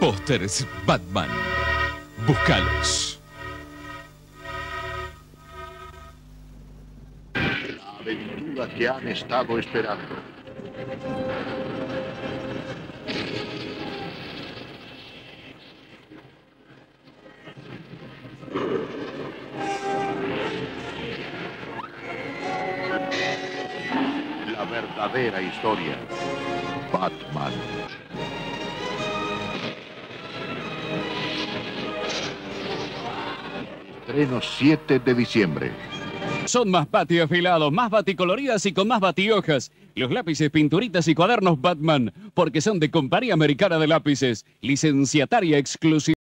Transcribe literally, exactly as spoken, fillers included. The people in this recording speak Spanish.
Pósters Batman. Búscalos. La aventura que han estado esperando. La verdadera historia. Batman. Estreno siete de diciembre. Son más batiafilados, más baticoloridas y con más batihojas. Los lápices, pinturitas y cuadernos Batman, porque son de Compañía Americana de Lápices, licenciataria exclusiva.